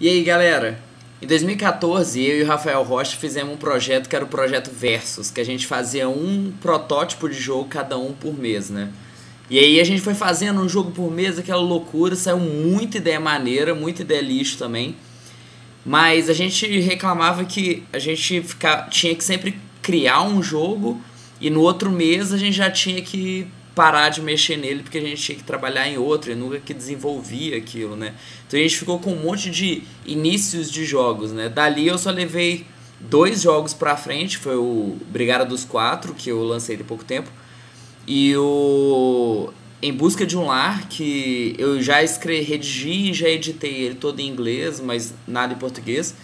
E aí, galera? Em 2014, eu e o Rafael Rocha fizemos um projeto que era o projeto Versus, que a gente fazia um protótipo de jogo cada um por mês, né? E aí a gente foi fazendo um jogo por mês, aquela loucura, saiu muita ideia maneira, muita ideia lixo também. Mas a gente reclamava que a gente tinha que sempre criar um jogo e no outro mês a gente já tinha que parar de mexer nele porque a gente tinha que trabalhar em outro e nunca que desenvolvia aquilo, né? Então a gente ficou com um monte de inícios de jogos, né? Dali eu só levei 2 jogos pra frente, foi o Brigada dos Quatro, que eu lancei há pouco tempo, e o Em Busca de um Lar, que eu já redigi e já editei ele todo em inglês, mas nada em português.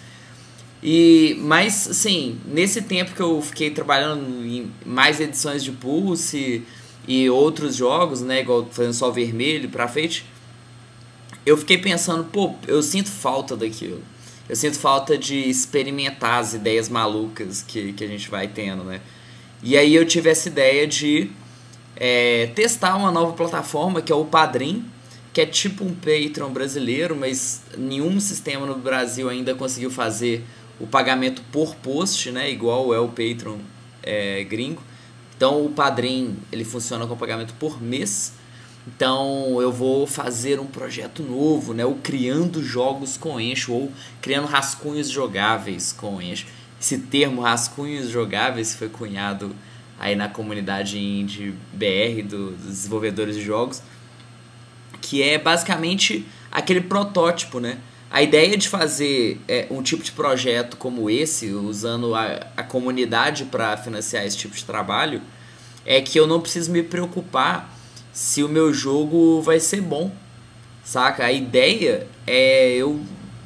Mas, assim, nesse tempo que eu fiquei trabalhando em mais edições de Pulse e outros jogos, né, igual fazendo Sol Vermelho pra frente, eu fiquei pensando, pô, eu sinto falta daquilo. Eu sinto falta de experimentar as ideias malucas que a gente vai tendo, né? E aí eu tive essa ideia de testar uma nova plataforma que é o Padrim, que é tipo um Patreon brasileiro, mas nenhum sistema no Brasil ainda conseguiu fazer o pagamento por post, né? Igual é o Patreon gringo. Então o Padrim ele funciona com pagamento por mês. Então eu vou fazer um projeto novo, né? O Criando Jogos com Encho, ou Criando Rascunhos Jogáveis com Encho. Esse termo rascunhos jogáveis foi cunhado aí na comunidade indie BR dos desenvolvedores de jogos, que é basicamente aquele protótipo, né? A ideia de fazer um tipo de projeto como esse, usando a comunidade para financiar esse tipo de trabalho, é que eu não preciso me preocupar se o meu jogo vai ser bom, saca? A ideia é eu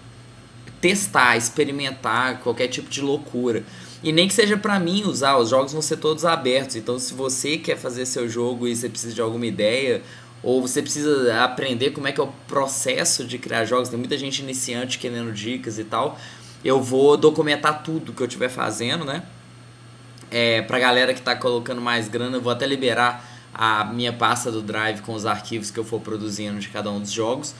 testar, experimentar qualquer tipo de loucura. E nem que seja pra mim usar, os jogos vão ser todos abertos. Então se você quer fazer seu jogo e você precisa de alguma ideia, ou você precisa aprender como é que é o processo de criar jogos, tem muita gente iniciante querendo dicas e tal, eu vou documentar tudo que eu estiver fazendo, né? Pra galera que tá colocando mais grana, eu vou até liberar a minha pasta do Drive com os arquivos que eu for produzindo de cada um dos jogos.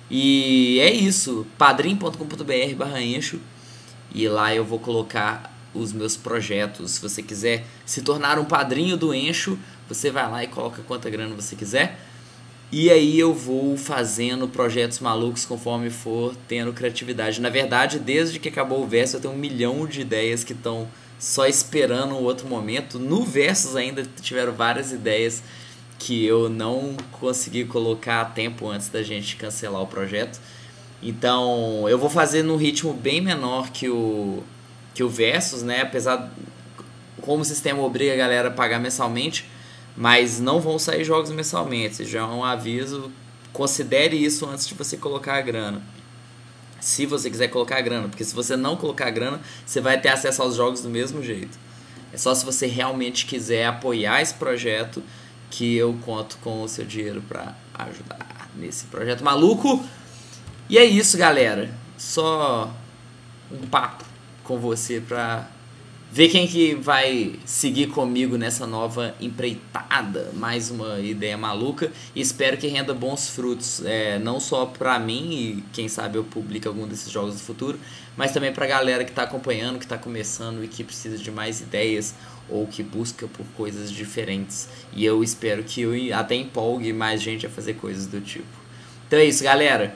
E é isso, padrim.com.br/encho, e lá eu vou colocar os meus projetos. Se você quiser se tornar um padrinho do Encho, você vai lá e coloca quanta grana você quiser. E aí eu vou fazendo projetos malucos conforme for tendo criatividade. Na verdade, desde que acabou o Versus, eu tenho 1 milhão de ideias que estão só esperando um outro momento. No Versus ainda tiveram várias ideias que eu não consegui colocar a tempo antes da gente cancelar o projeto. Então eu vou fazer num ritmo bem menor que o Versus, né? Apesar, como o sistema obriga a galera a pagar mensalmente, mas não vão sair jogos mensalmente. Já é um aviso, considere isso antes de você colocar a grana. Se você quiser colocar a grana, porque se você não colocar a grana, você vai ter acesso aos jogos do mesmo jeito. É só se você realmente quiser apoiar esse projeto que eu conto com o seu dinheiro para ajudar nesse projeto maluco. E é isso, galera. Só um papo com você pra ver quem que vai seguir comigo nessa nova empreitada. Mais uma ideia maluca. E espero que renda bons frutos. Não só pra mim, e quem sabe eu publique algum desses jogos no futuro, mas também pra galera que tá acompanhando, que tá começando e que precisa de mais ideias, ou que busca por coisas diferentes. E eu espero que eu até empolgue mais gente a fazer coisas do tipo. Então é isso, galera.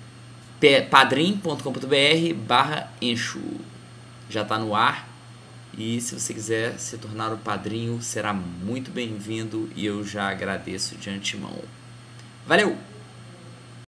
padrim.com.br/encho já tá no ar. E se você quiser se tornar um padrinho, será muito bem-vindo e eu já agradeço de antemão. Valeu!